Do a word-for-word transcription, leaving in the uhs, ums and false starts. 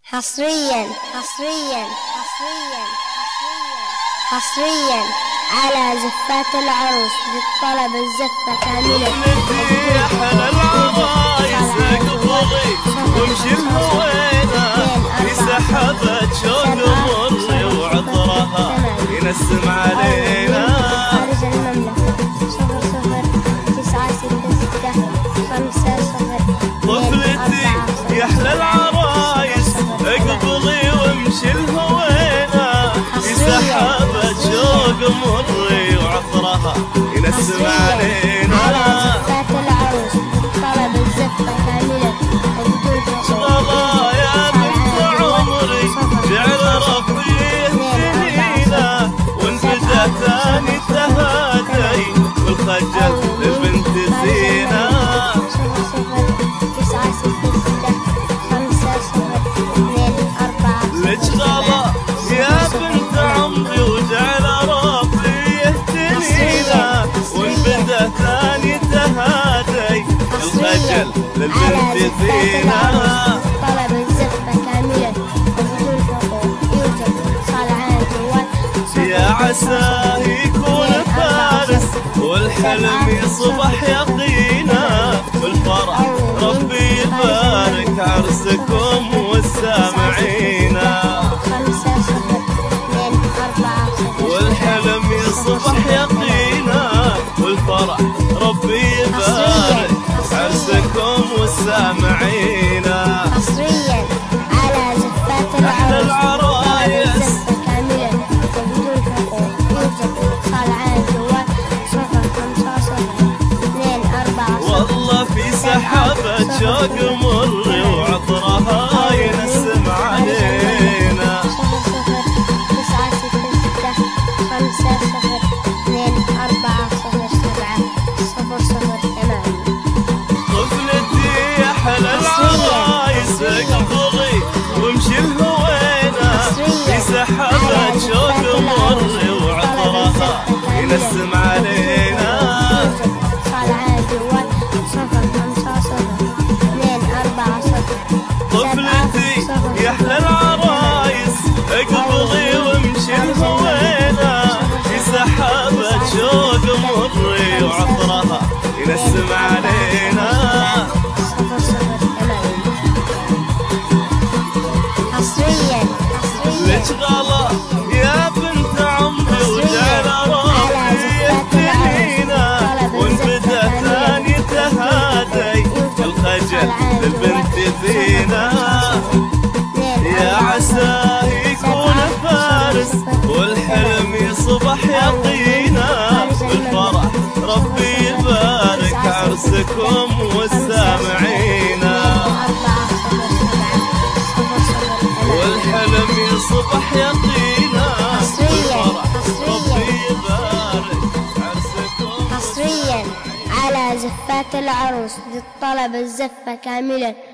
حصريا حصريا حصريا حصريا على زفات العروس بالطلب الزفة كاملة. ابنتي احلى العرايس اقبضي وامشي الهوينة في سحبة شوق مري وعطرها ينسم علينا. خارج المملكة صفر صفر تسعة ستة ستة خمسة صفر. طفلتي يا احلى العرايس اقبضي وامشي الهوينة في سحبة شوق مري وعطرها ينسم علينا. على زفات العروس طلب الزفة كاملة. والله يا بنت عمري جعل ربي يهدينا وانبدا ثاني تهادي والخجل للبنت زينة. صفر صفر تسعة ستة ستة خمسة صفر اثنين أربعة. لك غلا يا بنت عمري وجعل ربي يهدينا وانبدا ثاني تهادي والخجل للبنت زينة. طلب الزفة كاملة وبدون حقوق يوجد صالحان جوال. يا عسى يكون فارس والحلم يصبح يقينا والفرح ربي يبارك عرسكم والسامعينا. خمسة صفر اثنين أربعة صفر. والحلم يصبح يقينا والفرح ربي يبارك عرسكم والسامعينا. حصريا على زفات العروس زفة كاملة وبدون حقوق يوجد صالحان جوال. صفر خمسة صفر اثنين أربعة صفر. والله في سحابة شوق مري وعطرها ينسم علينا. صفر صفر تسعة ستة ستة خمسة صفر اثنين أربعة صفر سبعة صفر صفر ثمانية. طفلتي يا احلى العرايس اقبضي وامشي الهوينة في سحابة شوق مري وعطرها ينسم علينا. صالحان جوال. صفر خمسة صفر اثنين أربعة صفر. طفلتي يا احلى العرايس اقبضي وامشي الهوينة في سحابة شوق مري وعطرها ينسم علينا. صفر صفر ثمانية. حصريا لك حصريا غلا يا بنت عمري وجعل ربي يهدينا وانبدا ثاني تهادي الخجل للبنت زينة. يا عسى يكون فارس والحلم يصبح يقينا بالفرح ربي يبارك عرسكم والسامعينا. والحلم يصبح يقينا بالفرح ربي يبارك عرسكم. حصريا على زفات العروس للطلب الزفة كاملة